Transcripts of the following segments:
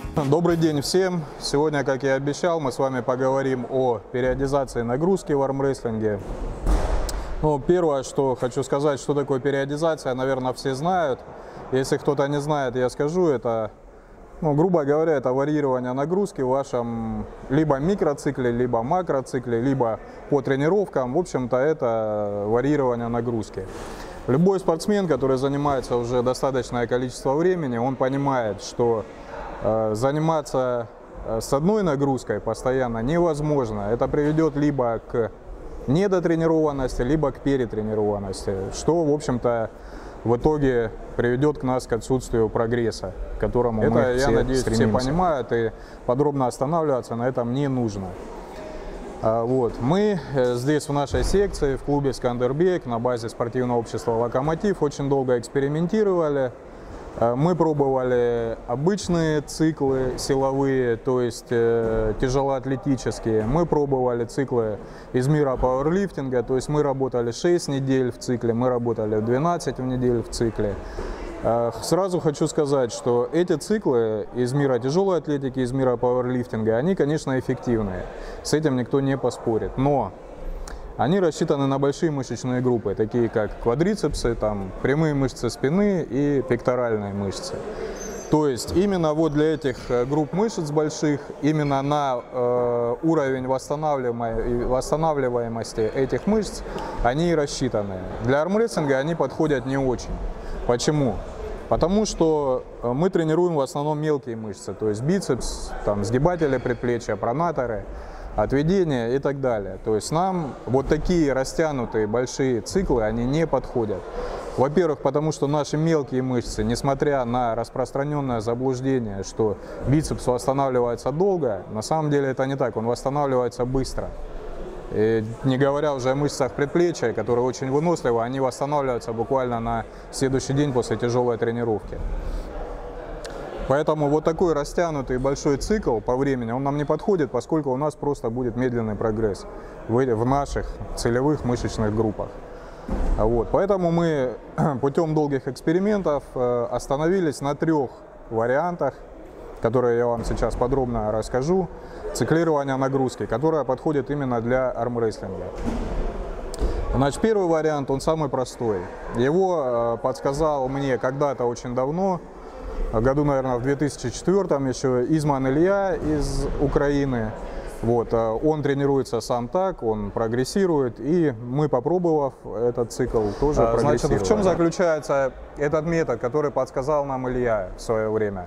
Добрый день всем! Сегодня, как я и обещал, мы с вами поговорим о периодизации нагрузки в армрестлинге. Первое, что хочу сказать, что такое периодизация, наверное, все знают. Если кто-то не знает, я скажу, это, грубо говоря, это варьирование нагрузки в вашем либо микроцикле, либо макроцикле, либо по тренировкам. В общем-то, это варьирование нагрузки. Любой спортсмен, который занимается уже достаточное количество времени, он понимает, что заниматься с одной нагрузкой постоянно невозможно. Это приведет либо к недотренированности, либо к перетренированности, что, в общем-то, в итоге приведет к нас к отсутствию прогресса, к которому мы все, я надеюсь, все понимают, и подробно останавливаться на этом не нужно. Мы здесь в нашей секции, в клубе «Скандербек» на базе спортивного общества «Локомотив» очень долго экспериментировали. Мы пробовали обычные циклы силовые, то есть тяжелоатлетические. Мы пробовали циклы из мира пауэрлифтинга, то есть мы работали 6 недель в цикле, мы работали 12 в неделю в цикле. Сразу хочу сказать, что эти циклы из мира тяжелой атлетики, из мира пауэрлифтинга, они, конечно, эффективные. С этим никто не поспорит. Но они рассчитаны на большие мышечные группы, такие как квадрицепсы, прямые мышцы спины и пекторальные мышцы. То есть именно вот для этих групп мышц больших, именно на уровень восстанавливаемости этих мышц они и рассчитаны. Для армрестлинга они подходят не очень. Почему? Потому что мы тренируем в основном мелкие мышцы, то есть бицепс, сгибатели предплечья, пронаторы, отведение и так далее. То есть нам вот такие растянутые большие циклы, они не подходят. Во-первых, потому что наши мелкие мышцы, несмотря на распространенное заблуждение, что бицепс восстанавливается долго, на самом деле это не так, он восстанавливается быстро. И не говоря уже о мышцах предплечья, которые очень выносливы, они восстанавливаются буквально на следующий день после тяжелой тренировки. Поэтому вот такой растянутый большой цикл по времени, он нам не подходит, поскольку у нас просто будет медленный прогресс в наших целевых мышечных группах. Поэтому мы путем долгих экспериментов остановились на 3 вариантах, которые я вам сейчас подробно расскажу, циклирования нагрузки, которая подходит именно для армрестлинга. Значит, первый вариант, он самый простой. Его подсказал мне когда-то очень давно, году, наверное, в 2004-м еще Изман Илья из Украины. Он тренируется сам так, он прогрессирует, и мы, попробовав этот цикл, тоже прогрессируем. Значит, в чем заключается этот метод, который подсказал нам Илья в свое время?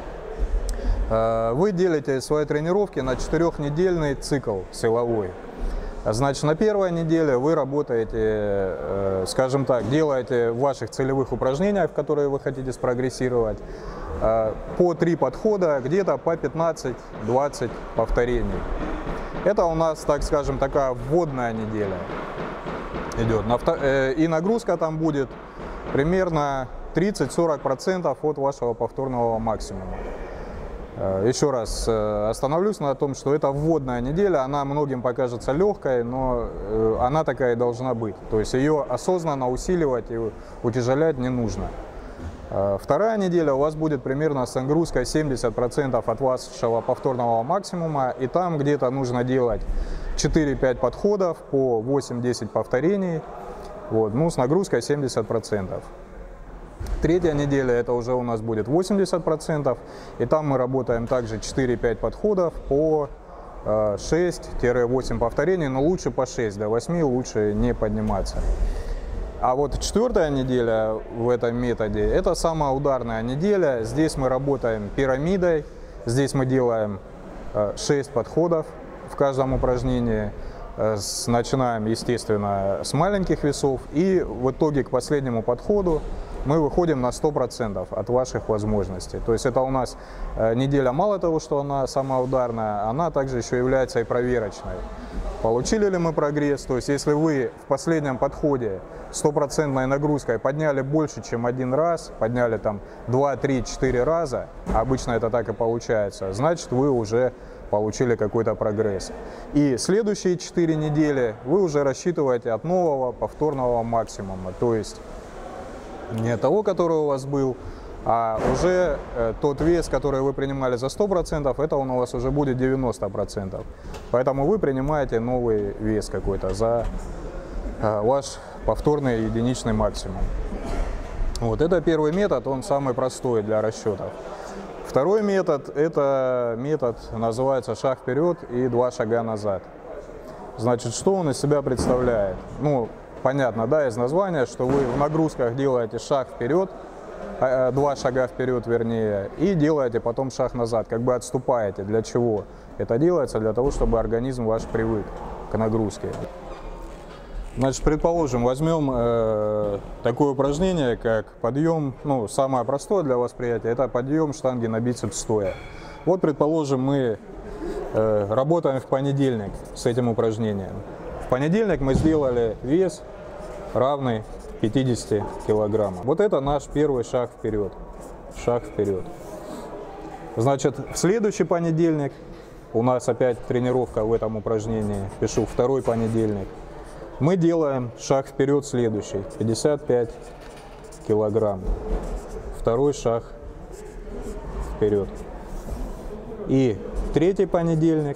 Вы делите свои тренировки на 4-недельный цикл силовой. Значит, на первой неделе вы работаете, скажем так, делаете в ваших целевых упражнениях, в которые вы хотите спрогрессировать, по 3 подхода, где-то по 15-20 повторений. Это у нас, так скажем, такая вводная неделя идет. И нагрузка там будет примерно 30-40% от вашего повторного максимума. Еще раз остановлюсь на том, что это вводная неделя, она многим покажется легкой, но она такая и должна быть. То есть ее осознанно усиливать и утяжелять не нужно. Вторая неделя у вас будет примерно с нагрузкой 70% от вашего повторного максимума, и там где-то нужно делать 4-5 подходов по 8-10 повторений, с нагрузкой 70%. Третья неделя это уже у нас будет 80%, и там мы работаем также 4-5 подходов по 6-8 повторений, но лучше по 6, до 8 лучше не подниматься. А вот 4-я неделя в этом методе это самая ударная неделя, здесь мы работаем пирамидой, здесь мы делаем 6 подходов в каждом упражнении. Начинаем, естественно, с маленьких весов, и в итоге к последнему подходу мы выходим на 100% от ваших возможностей. То есть это у нас неделя, мало того, что она самая ударная, она также еще является и проверочной. Получили ли мы прогресс? То есть если вы в последнем подходе 100% нагрузкой подняли больше, чем один раз, подняли 2, 3, 4 раза, обычно это так и получается, значит вы уже получили какой-то прогресс. И следующие 4 недели вы уже рассчитываете от нового повторного максимума, то есть не того, который у вас был, А уже тот вес, который вы принимали за 100%, это он у вас уже будет 90%. Поэтому вы принимаете новый вес какой-то за ваш повторный единичный максимум. Вот это первый метод, он самый простой для расчетов. Второй метод, это метод называется шаг вперед и 2 шага назад. Значит, что он из себя представляет? Ну, понятно, да, из названия, что вы в нагрузках делаете шаг вперед, 2 шага вперед, вернее, и делаете потом шаг назад, как бы отступаете. Для чего? Это делается для того, чтобы организм ваш привык к нагрузке. Значит, предположим, возьмем такое упражнение, как подъем, ну, самое простое для восприятия, это подъем штанги на бицепс стоя. Вот, предположим, мы работаем в понедельник с этим упражнением. В понедельник мы сделали вес равный 50 килограммам. Вот это наш первый шаг вперед. Шаг вперед. Значит, в следующий понедельник у нас опять тренировка в этом упражнении. Пишу второй понедельник. Мы делаем шаг вперед следующий. 55 килограмм. Второй шаг вперед. И третий понедельник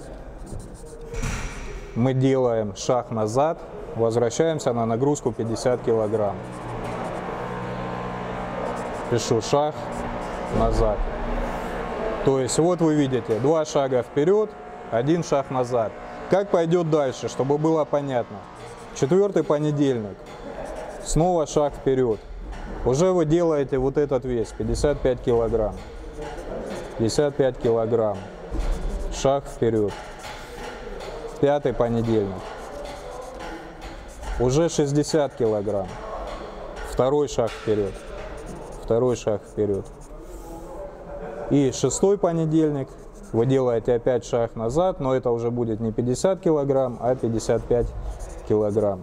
мы делаем шаг назад. Возвращаемся на нагрузку 50 килограмм. Пишу шаг назад. То есть вот вы видите 2 шага вперед, 1 шаг назад. Как пойдет дальше, чтобы было понятно? Четвертый понедельник. Снова шаг вперед. Уже вы делаете вот этот вес 55 килограмм. 55 килограмм. Шаг вперед. Пятый понедельник. Уже 60 килограмм. Второй шаг вперед. Второй шаг вперед. И шестой понедельник. Вы делаете опять шаг назад, но это уже будет не 50 килограмм, а 55 килограмм.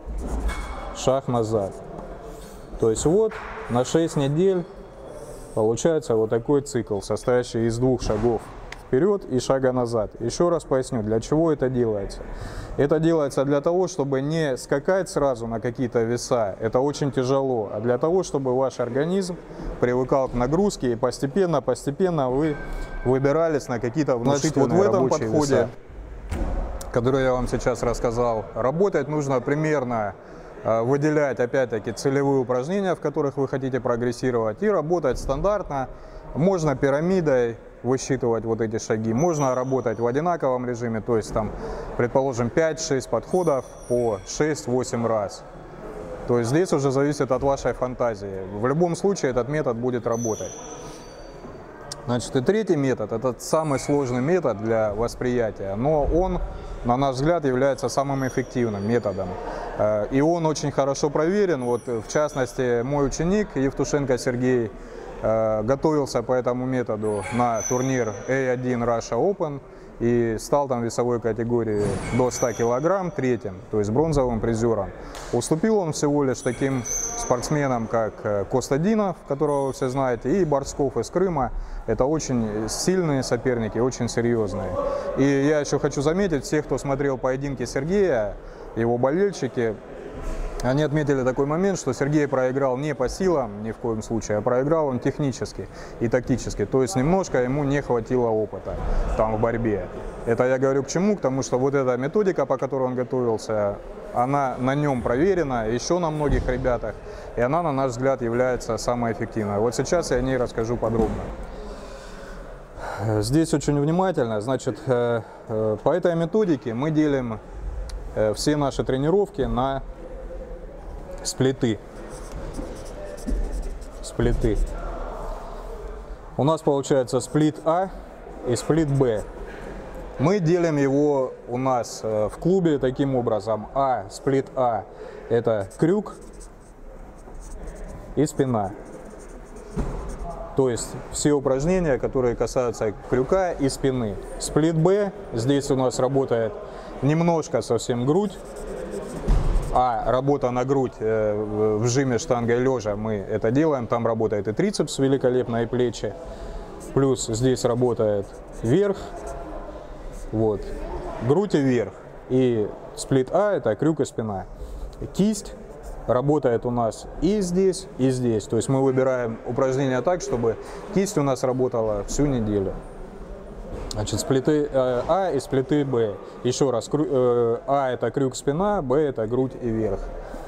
Шаг назад. То есть вот на 6 недель получается вот такой цикл, состоящий из 2 шагов вперед и шага назад. Еще раз поясню, для чего это делается. Это делается для того, чтобы не скакать сразу на какие-то веса, это очень тяжело, а для того, чтобы ваш организм привыкал к нагрузке и постепенно вы выбирались на какие-то внушительные рабочие веса. Который я вам сейчас рассказал, работать нужно примерно, выделять опять-таки целевые упражнения, в которых вы хотите прогрессировать, и работать стандартно. Можно пирамидой высчитывать вот эти шаги, можно работать в одинаковом режиме, то есть там, предположим, 5-6 подходов по 6-8 раз. То есть здесь уже зависит от вашей фантазии. В любом случае этот метод будет работать. Значит, и третий метод, это самый сложный метод для восприятия, но он, на наш взгляд, является самым эффективным методом. И он очень хорошо проверен. Вот, в частности, мой ученик Евтушенко Сергей готовился по этому методу на турнир A1 Russia Open и стал там в весовой категории до 100 килограмм третьим, то есть бронзовым призером. Уступил он всего лишь таким спортсменам, как Костадинов, которого вы все знаете, и Борцков из Крыма. Это очень сильные соперники, очень серьезные. И я еще хочу заметить, всех, кто смотрел поединки Сергея, его болельщики, они отметили такой момент, что Сергей проиграл не по силам, ни в коем случае, а проиграл он технически и тактически. То есть немножко ему не хватило опыта там в борьбе. Это я говорю к чему? К тому, что вот эта методика, по которой он готовился, она на нем проверена, еще на многих ребятах, и она, на наш взгляд, является самой эффективной. Вот сейчас я о ней расскажу подробно. Здесь очень внимательно. Значит, по этой методике мы делим все наши тренировки на сплиты. Сплиты. У нас получается сплит А и сплит Б. Мы делим его у нас в клубе таким образом. Сплит А – это крюк и спина. То есть все упражнения, которые касаются крюка и спины. Сплит Б, здесь у нас работает немножко совсем грудь. Работа на грудь в жиме штангой лежа мы это делаем. Там работает и трицепс великолепно, и плечи. Плюс здесь работает верх. Вот. Грудь и верх. И сплит А – это крюк и спина. Кисть работает у нас и здесь, и здесь. То есть мы выбираем упражнения так, чтобы кисть у нас работала всю неделю. Значит, с плиты А и с плиты Б. Еще раз, А это крюк спина, Б это грудь и верх.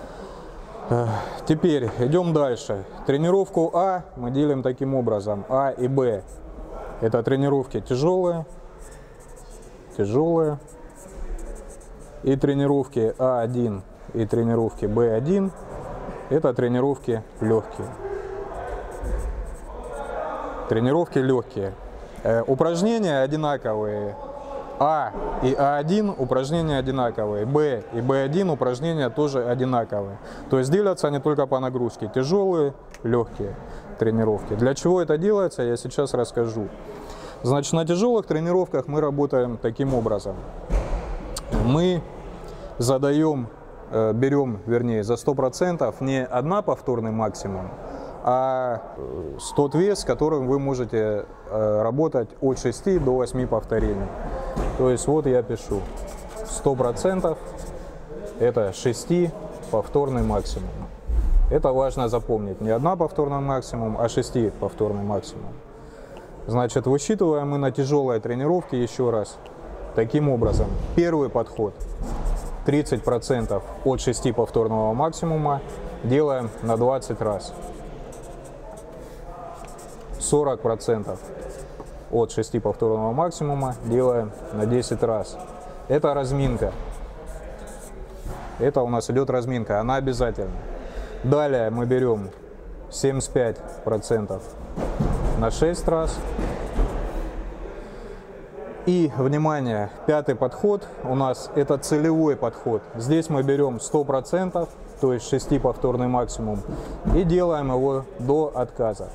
Теперь идем дальше. Тренировку А мы делим таким образом. А и Б это тренировки тяжелые, тяжелые. И тренировки А1 и тренировки Б1 это тренировки легкие. Тренировки легкие. Упражнения одинаковые. А и А1 упражнения одинаковые. Б и Б1 упражнения тоже одинаковые. То есть делятся они только по нагрузке. Тяжелые, легкие тренировки. Для чего это делается, я сейчас расскажу. Значит, на тяжелых тренировках мы работаем таким образом. Мы задаем, берем, вернее, за 100% не одна повторный максимум, а тот вес, с которым вы можете работать от 6 до 8 повторений. То есть вот я пишу 100% это 6 повторный максимум. Это важно запомнить. Не одна повторный максимум, а 6 повторный максимум. Значит, высчитываем мы на тяжелой тренировке еще раз. Таким образом, первый подход 30% от 6 повторного максимума делаем на 20 раз. 40% от 6 повторного максимума делаем на 10 раз. Это разминка. Это у нас идет разминка, она обязательна. Далее мы берем 75% на 6 раз. И, внимание, пятый подход у нас это целевой подход. Здесь мы берем 100%, то есть 6 повторный максимум, и делаем его до отказа.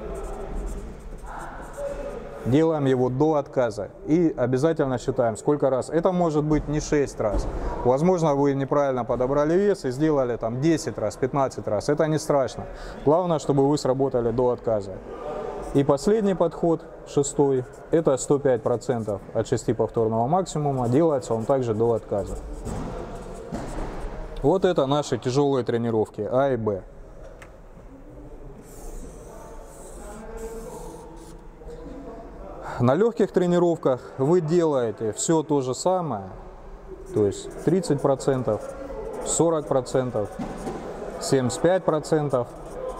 Делаем его до отказа и обязательно считаем, сколько раз. Это может быть не 6 раз. Возможно, вы неправильно подобрали вес и сделали там 10 раз, 15 раз. Это не страшно. Главное, чтобы вы сработали до отказа. И последний подход, шестой, это 105% от 6 повторного максимума. Делается он также до отказа. Вот это наши тяжелые тренировки А и Б. На легких тренировках вы делаете все то же самое, то есть 30%, 40%, 75%.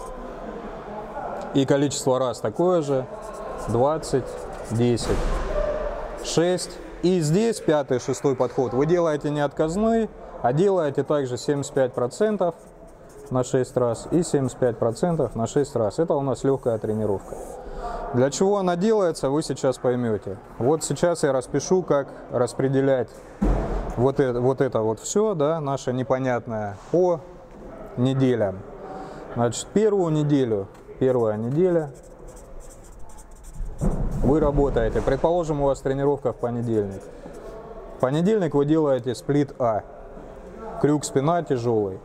И количество раз такое же, 20, 10, 6. И здесь пятый, шестой подход вы делаете не отказной, а делаете также 75% на 6 раз и 75% на 6 раз. Это у нас легкая тренировка. Для чего она делается, вы сейчас поймете. Вот сейчас я распишу, как распределять вот это все, да, наше непонятное, по неделям. Значит, первая неделя вы работаете. Предположим, у вас тренировка в понедельник. В понедельник вы делаете сплит А. Крюк спина тяжелый.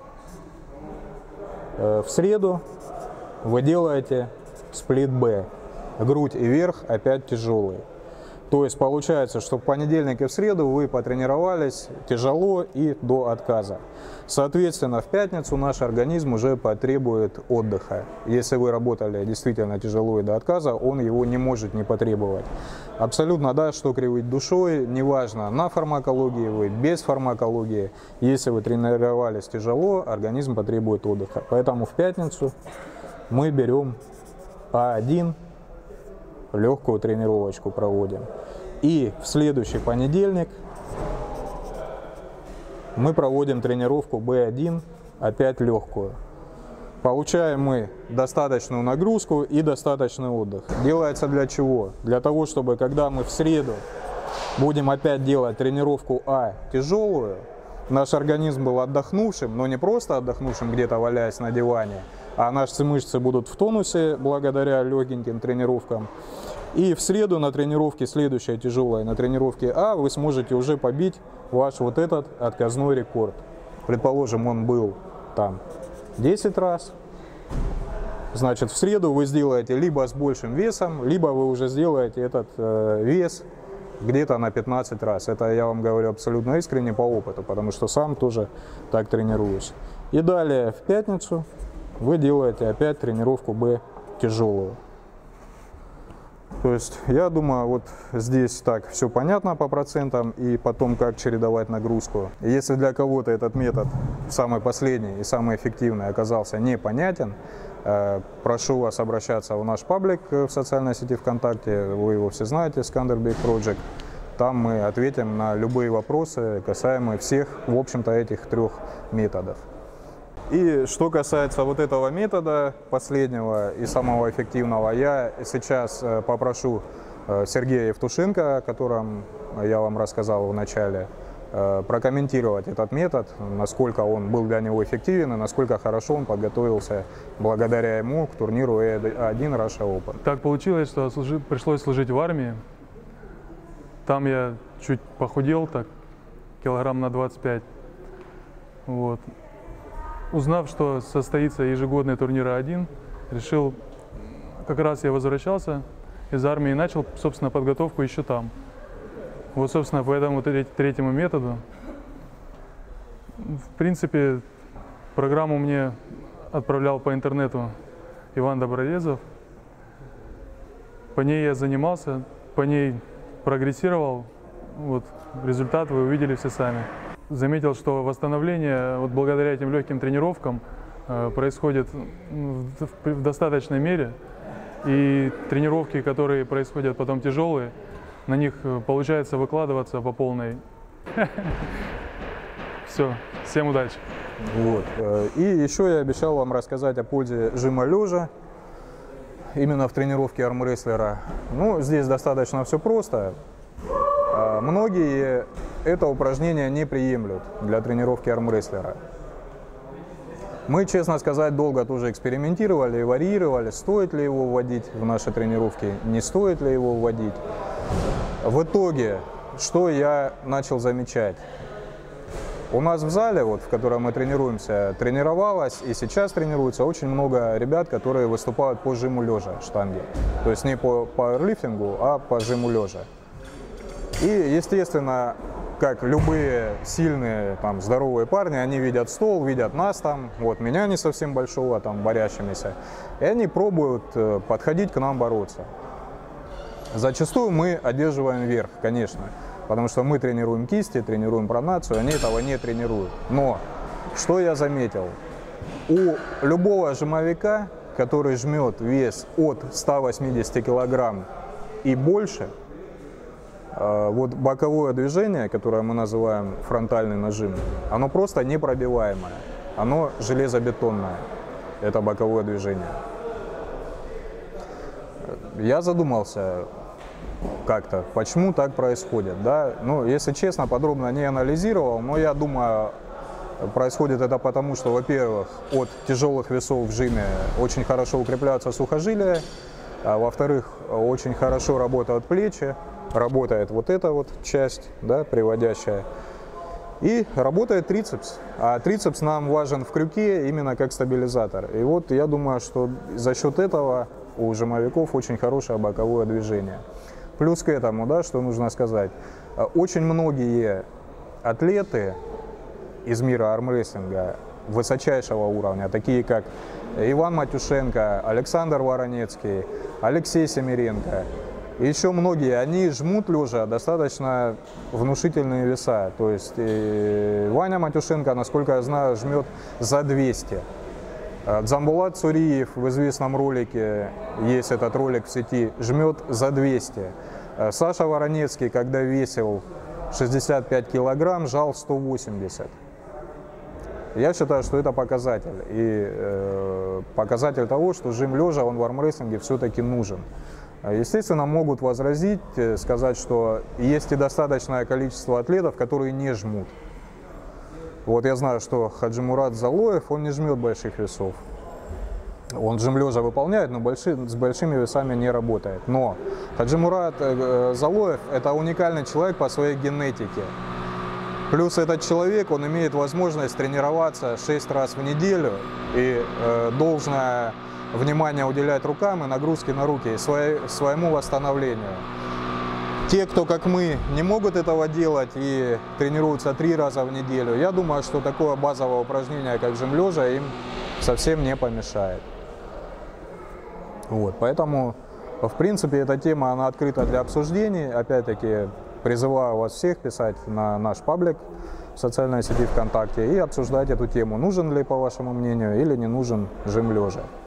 В среду вы делаете сплит Б. Грудь и верх опять тяжелые. То есть получается, что в понедельник и в среду вы потренировались тяжело и до отказа. Соответственно, в пятницу наш организм уже потребует отдыха. Если вы работали действительно тяжело и до отказа, он его не может не потребовать. Абсолютно, да, что кривить душой, неважно, на фармакологии вы, без фармакологии. Если вы тренировались тяжело, организм потребует отдыха. Поэтому в пятницу мы берем А1, легкую тренировочку проводим. И в следующий понедельник мы проводим тренировку Б1, опять легкую. Получаем мы достаточную нагрузку и достаточный отдых. Делается для чего? Для того, чтобы когда мы в среду будем опять делать тренировку А тяжелую, наш организм был отдохнувшим, но не просто отдохнувшим, где-то валяясь на диване, а наши мышцы будут в тонусе благодаря легеньким тренировкам. И в среду на тренировке, следующая тяжелая, на тренировке А, вы сможете уже побить ваш вот этот отказной рекорд. Предположим, он был там 10 раз. Значит, в среду вы сделаете либо с большим весом, либо вы уже сделаете этот вес где-то на 15 раз. Это я вам говорю абсолютно искренне по опыту, потому что сам тоже так тренируюсь. И далее в пятницу вы делаете опять тренировку Б тяжелую. То есть я думаю, вот здесь так все понятно по процентам и потом как чередовать нагрузку. Если для кого-то этот метод самый последний и самый эффективный оказался непонятен, прошу вас обращаться в наш паблик в социальной сети ВКонтакте, вы его все знаете, Skanderbeg Project. Там мы ответим на любые вопросы, касаемые всех, в общем-то, этих трех методов. И что касается вот этого метода, последнего и самого эффективного, я сейчас попрошу Сергея Евтушенко, о котором я вам рассказал в начале, прокомментировать этот метод, насколько он был для него эффективен и насколько хорошо он подготовился благодаря ему к турниру E1 Russia Open. Так получилось, что пришлось служить в армии. Там я чуть похудел, так, килограмм на 25. Вот. Узнав, что состоится ежегодный турнир А1, решил, как раз я возвращался из армии и начал, собственно, подготовку еще там. Вот, собственно, по этому третьему методу. В принципе, программу мне отправлял по интернету Иван Добродезов. По ней я занимался, по ней прогрессировал. Вот, результат вы увидели все сами. Заметил, что восстановление вот благодаря этим легким тренировкам происходит в достаточной мере. И тренировки, которые происходят потом тяжелые, на них получается выкладываться по полной. Все, всем удачи. Вот. И еще я обещал вам рассказать о пользе жима лежа, именно в тренировке армрестлера. Ну, здесь достаточно все просто. Многие это упражнение не приемлют для тренировки армрестлера. Мы, честно сказать, долго тоже экспериментировали и варьировали, стоит ли его вводить в наши тренировки, не стоит ли его вводить. В итоге, что я начал замечать? У нас в зале, вот, в котором мы тренируемся, тренировалось и сейчас тренируется очень много ребят, которые выступают по жиму лежа штанги. То есть не по пауэрлифтингу, а по жиму лежа. И, естественно, как любые сильные, там, здоровые парни, они видят стол, видят нас там, вот меня не совсем большого, там, борящимися, и они пробуют подходить к нам бороться. Зачастую мы одерживаем верх, конечно, потому что мы тренируем кисти, тренируем пронацию, они этого не тренируют. Но, что я заметил, у любого жимовика, который жмет вес от 180 килограмм и больше, вот боковое движение, которое мы называем фронтальный нажим, оно просто непробиваемое, оно железобетонное, это боковое движение. Я задумался как-то, почему так происходит, да? Ну, если честно, подробно не анализировал, но я думаю, происходит это потому, что, во-первых, от тяжелых весов в жиме очень хорошо укрепляются сухожилия, а во-вторых, очень хорошо работают плечи, работает вот эта вот часть, да, приводящая, и работает трицепс. А трицепс нам важен в крюке именно как стабилизатор. И вот я думаю, что за счет этого у жимовиков очень хорошее боковое движение. Плюс к этому, да, что нужно сказать, очень многие атлеты из мира армрестлинга высочайшего уровня, такие как Иван Матюшенко, Александр Воронецкий, Алексей Семеренко, и еще многие, они жмут лежа достаточно внушительные веса. То есть Ваня Матюшенко, насколько я знаю, жмет за 200. Дзамбулат Цуриев в известном ролике, есть этот ролик в сети, жмет за 200. Саша Воронецкий, когда весил 65 килограмм, жал 180. Я считаю, что это показатель. И показатель того, что жим лежа, он в армрестлинге все-таки нужен. Естественно, могут возразить, сказать, что есть и достаточное количество атлетов, которые не жмут. Вот я знаю, что Хаджимурат Залоев, он не жмет больших весов. Он жим лежа выполняет, но с большими весами не работает. Но Хаджимурат Залоев – это уникальный человек по своей генетике. Плюс этот человек, он имеет возможность тренироваться 6 раз в неделю и должное внимание уделять рукам и нагрузке на руки, своему восстановлению. те, кто как мы не могут этого делать и тренируются 3 раза в неделю, я думаю, что такое базовое упражнение, как жим лежа, им совсем не помешает. Вот, поэтому, в принципе, эта тема, она открыта для обсуждений. Опять-таки, призываю вас всех писать на наш паблик в социальной сети ВКонтакте и обсуждать эту тему, нужен ли, по вашему мнению, или не нужен жим лежа.